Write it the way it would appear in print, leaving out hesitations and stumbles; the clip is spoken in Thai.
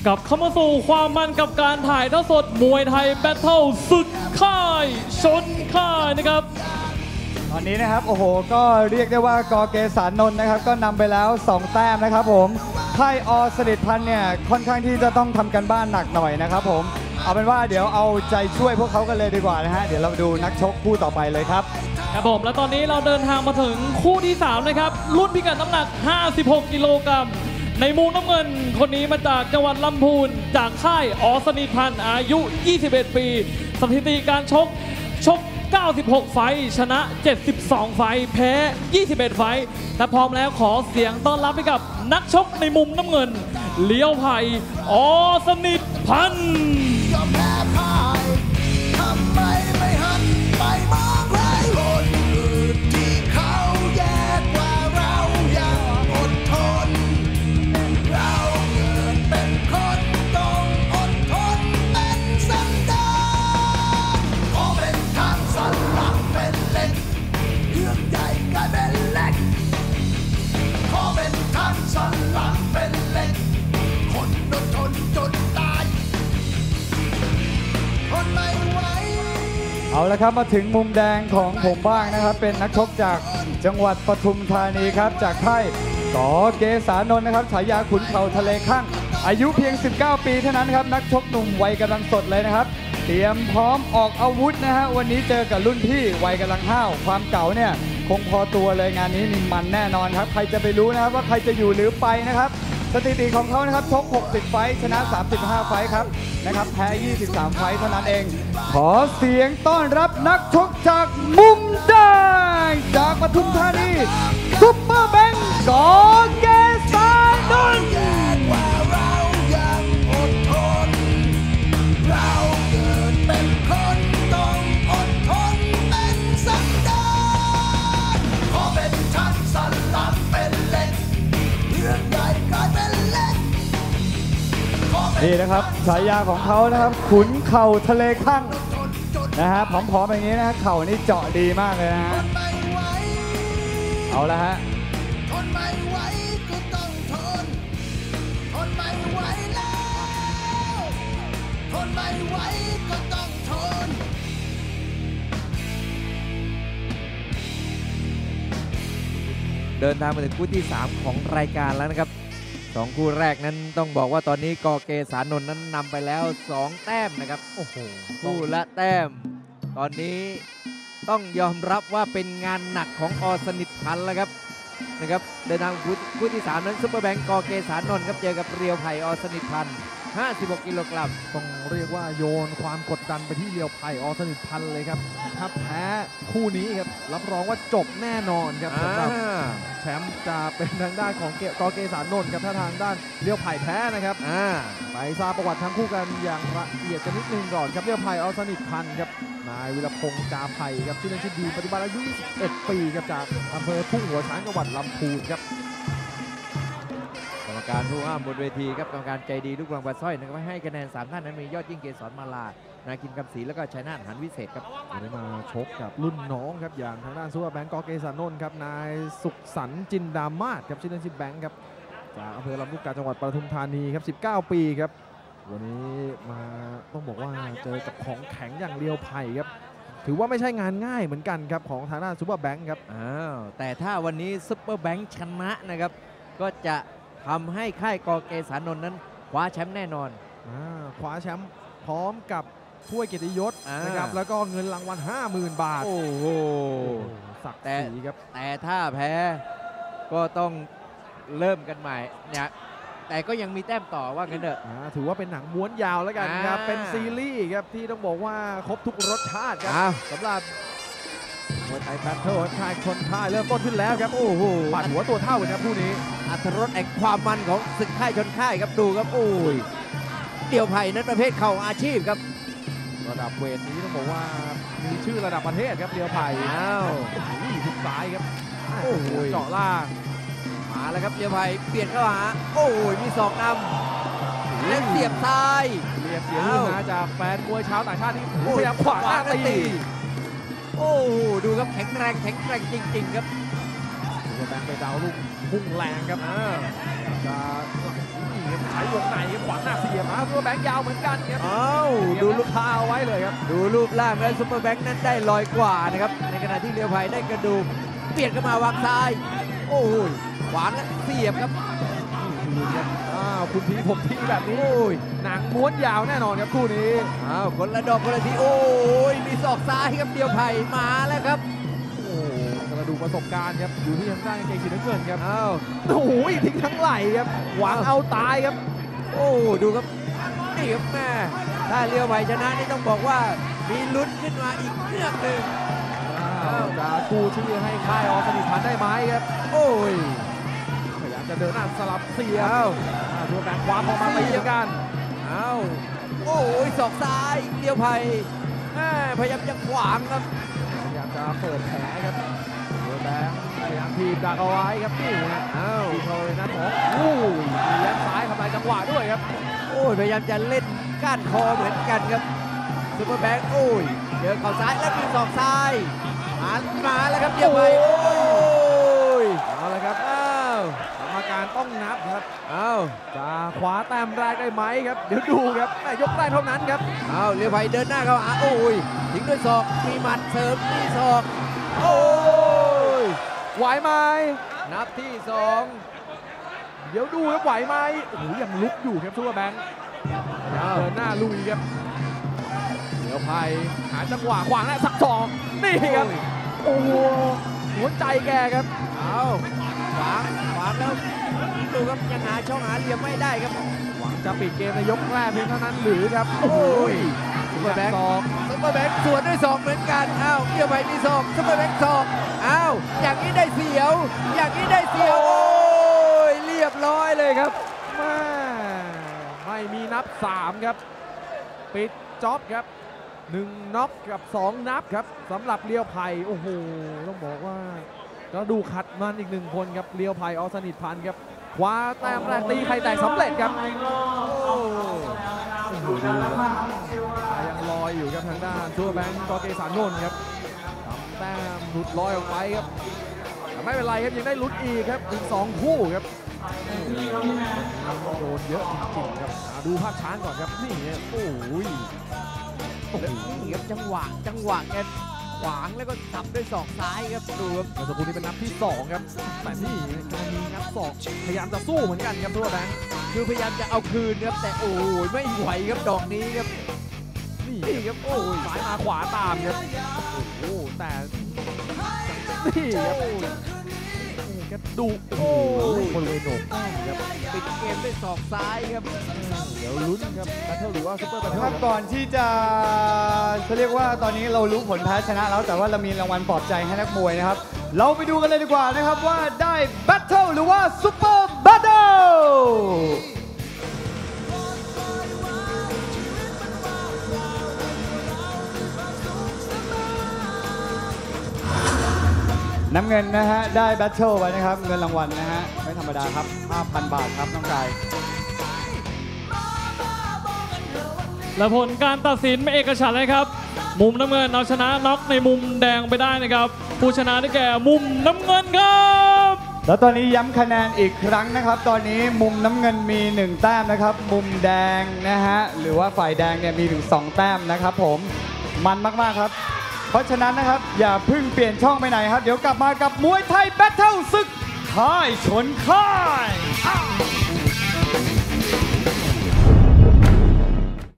กับเข้ามาสู่ความมันกับการถ่ายทอดสดมวยไทยแบทเทิลศึกค่ายชนค่ายนะครับตอนนี้นะครับโอ้โหก็เรียกได้ว่ากเกษานนท์นะครับก็นำไปแล้ว2 แต้มนะครับผมค่ายอสนิทพันธ์เนี่ยค่อนข้างที่จะต้องทำกันบ้านหนักหน่อยนะครับผมเอาเป็นว่าเดี๋ยวเอาใจช่วยพวกเขากันเลยดีกว่านะฮะเดี๋ยวเราดูนักชกคู่ต่อไปเลยครับครับผมและตอนนี้เราเดินทางมาถึงคู่ที่3นะครับรุ่นพิกัดน้ำหนัก56 กิโลกรัมในมุมน้ำเงินคนนี้มาจากจังหวัดลำพูนจากค่ายอสนิทพันธ์อายุ21 ปีสถิติการชก96 ไฟชนะ72 ไฟแพ้21 ไฟถ้าพร้อมแล้วขอเสียงต้อนรับให้กับนักชกในมุมน้ำเงินเลี้ยวไผ่อสนิทพันธ์ยอมแพ้พ่ายทำไมไม่หันไปมองใครคนอื่นที่เขาแย่กว่าเรายังอดทนเราเกิดเป็นคนต้องอดทนเป็นสันดานขอเป็นทางสันหลังเป็นเล็กเรื่องใหญ่กลายเป็นเล็กขอเป็นทางสันหลังเป็นเล็กคนอดทนจนตายเอาละครับมาถึงมุมแดงของผมบ้างนะครับเป็นนักชกจากจังหวัดปทุมธานีครับจากค่ายกเกษานนท์นะครับฉายาขุนเข่าทะเลข้างอายุเพียง19 ปีเท่านั้นครับนักชกหนุ่มวัยกำลังสดเลยนะครับเตรียมพร้อมออกอาวุธนะฮะวันนี้เจอกับรุ่นพี่วัยกำลังห้าวความเก่าเนี่ยคงพอตัวเลยงานนี้มีมันแน่นอนครับใครจะไปรู้นะครับว่าใครจะอยู่หรือไปนะครับสถิติของเขานะครับชก60 ไฟชนะ35 ไฟครับนะครับแพ้23 ไฟเท่านั้นเองขอเสียงต้อนรับนักชกจากมุมแดงจากปทุมธานีซุปเปอร์แบงค์กเกษานนท์เรายังอดทนเราเกิดเป็นคนต้องอดทนเป็นสันดานขอเป็นทันสันหลังเป็นเล็กเรื่องใหญ่กลายเป็นเล็กนี่นะครับฉายาของเขานะครับขุนเข่าทะเลข้างนะฮะผอมๆอย่างนี้นะฮะเข่านี่เจาะดีมากเลยนะฮะเอาละฮะทนไม่ไหวก็ต้องทนทนไม่ไหวแล้วทนไม่ไหวก็ต้องทนเดินทางมาถึงคู่ที่3ของรายการแล้วนะครับ2คู่แรกนั้นต้องบอกว่าตอนนี้กเกษานนท์นั้นนำไปแล้ว2 แต้มนะครับโอ้โหคู่ละแต้มตอนนี้ต้องยอมรับว่าเป็นงานหนักของอสนิทพันธ์แล้วครับนะครับเดินทางคู่ที่3นั้นซุปเปอร์แบงค์กเกษานนท์ครับเจอกับเรียวไผ่อสนิทพันธ์56 กิโลกรัมต้องเรียกว่าโยนความกดดันไปที่เรียวไผ่อสนิทพันธ์เลยครับถ้าแพ้คู่นี้ครับรับรองว่าจบแน่นอนครับสำหรับแชมป์จะเป็นทางด้านของกเกษานนท์ครับถ้าทางด้านเรียวไผ่แพ้นะครับไปทราบประวัติทั้งคู่กันอย่างละเอียดกันนิดนึงก่อนครับเรียวไผ่อสนิทพันธ์ครับนายวิรพงษ์จาไผ่ครับชื่อเล่นชื่อดีปัจจุบันอายุ21 ปีครับจากอำเภอทุ่งหัวช้างจังหวัดลำพูนครับกรรมการผู้ห้ามบนเวทีครับกรรมการใจดีลูกหลวงปลาสร้อยนะครับให้คะแนน3 ท่านนั้นมียอดยิ่งเกษรมาลานาคินคำศรีแล้วก็ชัยนาทหันวิเศษครับได้มาชกกับรุ่นน้องครับอย่างทางด้านซุปเปอร์แบงค์กเกษานนท์ครับนายสุขสันต์จินดามาศครับชื่อเล่นชื่อแบงค์ครับจากอำเภอลำลูกกาจังหวัดปทุมธานีครับ19 ปีครับวันนี้มาต้องบอกว่าเจอกับของแข็งอย่างเรียวไผ่ครับถือว่าไม่ใช่งานง่ายเหมือนกันครับของทางด้านซุปเปอร์แบงค์ครับแต่ถ้าวันนี้ซุปเปอร์แบงค์ชนะนะครับก็จะทำให้ค่ายกเกษานนท์นั้นคว้าแชมป์แน่นอนคว้าแชมป์พร้อมกับถ้วยเกียรติยศนะครับแล้วก็เงินรางวัล 50,000 บาทโอ้โหศักดิ์ศรีครับแต่ถ้าแพ้ก็ต้องเริ่มกันใหม่เนี่ยแต่ก็ยังมีแต้มต่อว่ากันเถอะถือว่าเป็นหนังม้วนยาวแล้วกันครับเป็นซีรีส์ครับที่ต้องบอกว่าครบทุกรสชาติครับสำหรับมวยไทยแบทเทิลค่ายชนค่ายเริ่มต้นขึ้นแล้วครับโอ้โหปาดหัวตัวเท่าเลยครับคู่นี้อัตรรสแห่งความมันของศึกค่ายชนค่ายครับดูครับโอ้ยเดี่ยวไผ่นั้นประเภทเข่าอาชีพครับระดับเวทนี้ต้องบอกว่ามีชื่อระดับประเทศครับเดี่ยวไผ่ทุกซ้ายครับโอ้โหเจาะล่างมาแล้วครับเดี่ยวไผ่เปลี่ยนเข้าหาโอ้ยมีศอกนำเล่นเสียบซ้ายเรียบเสียงนะจากแฟนมวยชาวต่างชาติที่พยายามขวางหน้าตีโอ้ดูครับแข็งแรงจริงๆครับแบงค์ไปดาวลูกพุ่งแรงครับจะครับใช้วงในครับขวางหน้าเสียบมาตัวแบงค์ยาวเหมือนกันครับอ้าวดูดูลูกพาเอาไว้เลยครับดูรูปร่างแล้วซุปเปอร์แบงค์นั้นได้ลอยกว่านะครับในขณะที่เลียวไผ่ได้กระดูกเปลี่ยนเข้ามาวางซ้าย โอ้ยขวางแล้วเสียบครับอ้าวคุณทีผมทีแบบนี้โอ้ยหนังม้วนยาวแน่นอนครับคู่นี้อ้าวคนละดอกคนละทีโอ้ยมีศอกซ้ายครับเลียวไผ่มาแล้วครับโอ้กระดูกประสบการณ์ครับอยู่ที่ทางด้านกางเกงสีน้ำเงินครับอ้าวโอ้โหทิ้งทั้งไหล่ครับหวังเอาตายครับโอ้ดูครับนี่ครับแม่ถ้าเลียวไผ่ชนะนี่ต้องบอกว่ามีลุ้นขึ้นมาอีกเรื่องหนึ่งจะกู้ชื่อให้ค่ายอสนิทพันธ์ได้ไหมครับโอ้ยพยายามจะเดินหน้าสลับเสียอ้าวตัวแบงค์คว้าพอมาตีเหมือนกันอ้าวโอ้ยศอกซ้ายเลียวไผ่แม่พยายามจะขวางครับพยายามจะเปิดแผลครับตัวแบงค์พยายามทีบดักเอาไว้ครับนี่ฮะอ้าวทีเขาเลยนะของโอ้ยมียัดซ้ายทำลายจังหวะด้วยครับโอ้ยพยายามจะเล่นก้านคอเหมือนกันครับซุปเปอร์แบงค์โอ้ยเจอเข่าซ้ายแล้วมีศอกซ้ายมาแล้วครับเลียวไผ่โอ้ยเอาละครับอ้าวกรรมการต้องนับครับอ้าวจะคว้าแต้มแรกได้ไหมครับเดี๋ยวดูครับแต่ยกได้เท่านั้นครับอ้าวเลียวไผ่เดินหน้าเข้าหาโอ้ยทิ้งด้วยศอกมีหมัดเสริมมีศอกโอ้ยไหวไหมนับที่สองเดี๋ยวดูครับไหวไหมโอ้โหยังลุกอยู่ครับซูเปอร์แบงค์เดินหน้าลุยครับเดี๋ยวไผ่หาจังหวะขวางหน้าสักสองนี่ครับโอ้โหหัวใจแกครับเอาขวางแล้วดูครับยังหาช่องหาเหลี่ยมไม่ได้ครับหวังจะปิดเกมในยกแรกเพียงเท่านั้นหรือครับโอ้ยซูเปอร์แบงค์ซุปเปอร์แบงค์สวนด้วยศอกเหมือนกันอ้าวเกี่ยวไปมีศอกซุปเปอร์แบงค์ศอกอ้าวอย่างนี้ได้เสียว อย่างนี้ได้เสียวโอ้ยเรียบร้อยเลยครับแม่ไม่มีนับ 3 ครับ ปิดจ็อบครับ1น็อกกับ 2 นับครับสำหรับเลียวไผ่โอ้โหต้องบอกว่าก็ดูขัดมันอีก1คนครับเลียวไผ่อสนิทพันธ์ครับคว้าแต้มแรกตีไข่แตกสำเร็จครับโอ้โหดูครับยังลอยอยู่ครับทางด้านซูเปอร์แบงค์กอเกสานนท์ครับทำแต้มหลุดลอยออกไปครับแต่ไม่เป็นไรครับยังได้ลุ้นอีกครับถึง2คู่ครับโดนเยอะจริงๆครับดูภาพช้างก่อนครับนี่โอ้ยนี่ครับจังหวะแกขวางแล้วก็สับด้วยศอกซ้ายครับดูครับเมื่อสักครู่นี้เป็นนับที่ 2 ครับแต่นี่การมีนับศอกพยายามจะสู้เหมือนกันครับตัวแบงค์คือพยายามจะเอาคืนครับแต่โอ้ยไม่ไหวครับดอกนี้ครับนี่ครับโอ้ยซ้ายมาขวาตามครับโอ้โหแต่นี่ครับโอ้ยกระดูกโอ้ยบริเวณโหนกแก้มครับปิดเกมด้วยศอกซ้ายครับเดี๋ยวลุ้นครับแบทเทิลหรือว่าซุปเปอร์แบทเทิลครับก่อนที่จะเขาเรียกว่าตอนนี้เรารู้ผลแพ้ชนะแล้วแต่ว่าเรามีรางวัลปลอบใจให้นักมวยนะครับ เราไปดูกันเลยดีกว่านะครับว่าได้แบทเทิลหรือว่าซุปเปอร์แบทเทิลน้ำเงินนะฮะได้แบทเทิลไว้นะครับเงินรางวัลนะฮะไม่ธรรมดาครับ 5,000 บาทครับน้องกายและผลการตัดสินเป็นเอกฉันท์เลยครับ มุมน้ำเงินเอาชนะน็อกในมุมแดงไปได้นะครับ ผู้ชนะได้แก่มุมน้ำเงินครับแล้วตอนนี้ย้ำคะแนนอีกครั้งนะครับ ตอนนี้มุมน้ำเงินมี 1 แต้มนะครับ มุมแดงนะฮะหรือว่าฝ่ายแดงเนี่ยมีถึง 2 แต้มนะครับผมมันมากๆครับ เพราะฉะนั้นนะครับอย่าเพิ่งเปลี่ยนช่องไปไหนครับ เดี๋ยวกลับมากับมวยไทยแบทเทิลศึกค่ายชนค่าย